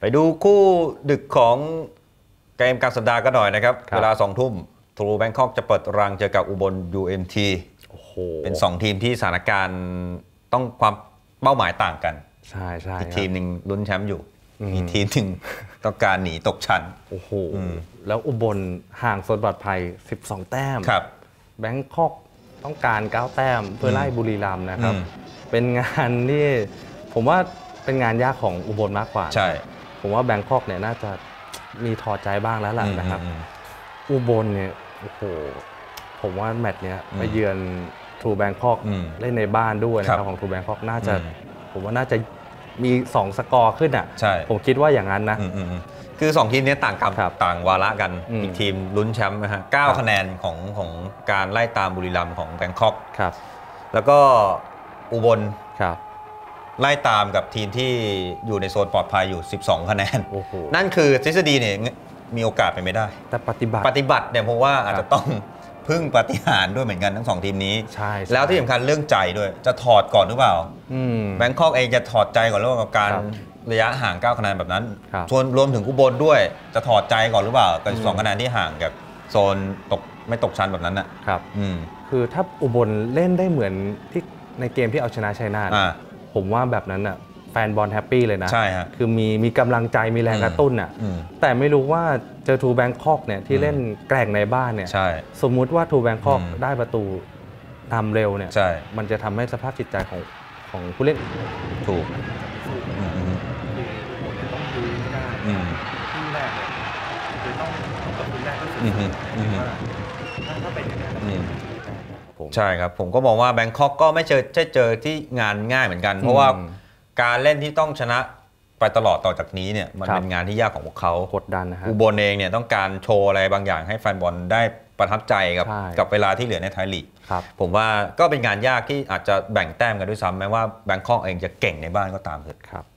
ไปดูคู่ดึกของเกมกลางสัปดาห์กันหน่อยนะครับเวลา2 ทุ่มทรูแบงคอกจะเปิดรังเจอกับอุบล UMT โอ้โหเป็น2 ทีมที่สถานการณ์ต้องความเป้าหมายต่างกันใช่ใช่อีกทีมหนึ่งลุ้นแชมป์อยู่อีกทีมหนึ่งต้องการหนีตกชั้นโอ้โหแล้วอุบลห่างโซนปลอดภัย12 แต้มครับแบงคอกต้องการ9 แต้มเพื่อไล่บุรีรัมย์นะครับเป็นงานที่ผมว่าเป็นงานยากของอุบลมากกว่าใช่ผมว่าแบงคอกเนี่ยน่าจะมีถอดใจบ้างแล้วล่ะนะครับอุบลเนี่ยโอ้โหผมว่าแมตช์เนี้ยไปเยือนทรูแบงคอกเล่นในบ้านด้วยนะครับของทรูแบงคอกน่าจะผมว่าน่าจะมี2 สกอร์ขึ้นอ่ะผมคิดว่าอย่างนั้นนะคือ2 ทีมนี้ต่างกรรมต่างวาระกันอีกทีมลุ้นแชมป์นะฮะ9 คะแนนของการไล่ตามบุรีรัมย์ของแบงคอกแล้วก็อุบลไล่ตามกับทีมที่อยู่ในโซนปลอดภัยอยู่12 คะแนนนั่นคือทฤษฎีเนี่ยมีโอกาสไปไม่ได้แต่ปฏิบัติเนี่ยผมว่าอาจจะต้องพึ่งปาฏิหาริย์ด้วยเหมือนกันทั้ง2 ทีมนี้แล้วที่สำคัญเรื่องใจด้วยจะถอดก่อนหรือเปล่าแบงคอกเองจะถอดใจก่อนหรือเปล่ากับการระยะห่าง9 คะแนนแบบนั้นส่วนรวมถึงอุบลด้วยจะถอดใจก่อนหรือเปล่ากับ12 คะแนนที่ห่างกับโซนไม่ตกชั้นแบบนั้นนะครับคือถ้าอุบลเล่นได้เหมือนที่ในเกมที่เอาชนะชัยนาทผมว่าแบบนั้นอ่ะแฟนบอลแฮปปี้เลยนะใช่ฮะคือมีกำลังใจมีแรงกระตุ้นอ่ะแต่ไม่รู้ว่าเจอทูแบงคอกเนี่ยที่เล่นแกร่งในบ้านเนี่ยสมมุติว่าทูแบงคอกได้ประตูนำเร็วเนี่ยมันจะทำให้สภาพจิตใจของผู้เล่นถูกต้องดูไม่ได้ที่แรกเนี่ยคือต้องกับทีแรกก็คือว่าถ้าเป็นอย่างนี้ใช่ครับผมก็มองว่าแบงคอกก็ไม่เจอที่งานง่ายเหมือนกันเพราะว่าการเล่นที่ต้องชนะไปตลอดต่อจากนี้เนี่ยมันเป็นงานที่ยากของพวกเขากดดันนะฮะอุบลเองเนี่ยต้องการโชว์อะไรบางอย่างให้แฟนบอลได้ประทับใจกับเวลาที่เหลือในไทยลีกผมว่าก็เป็นงานยากที่อาจจะแบ่งแต้มกันด้วยซ้ำแม้ว่าแบงคอกเองจะเก่งในบ้านก็ตามเถอะ